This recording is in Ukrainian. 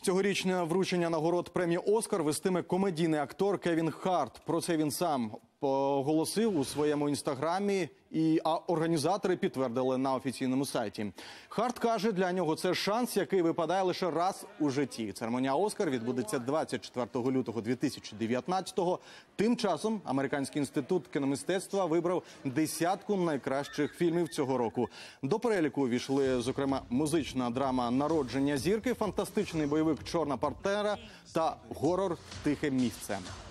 Цьогорічне вручення нагород премії «Оскар» вестиме комедійний актор Кевін Харт. Про це він сам оголосив у своєму інстаграмі, а організатори підтвердили на офіційному сайті. Харт каже, для нього це шанс, який випадає лише раз у житті. Церемонія «Оскар» відбудеться 24 лютого 2019-го. Тим часом Американський інститут кіномистецтва вибрав десятку найкращих фільмів цього року. До переліку увійшли, зокрема, музична драма «Народження зірки», фантастичний бойовик «Чорна пантера» та горор «Тихе місце».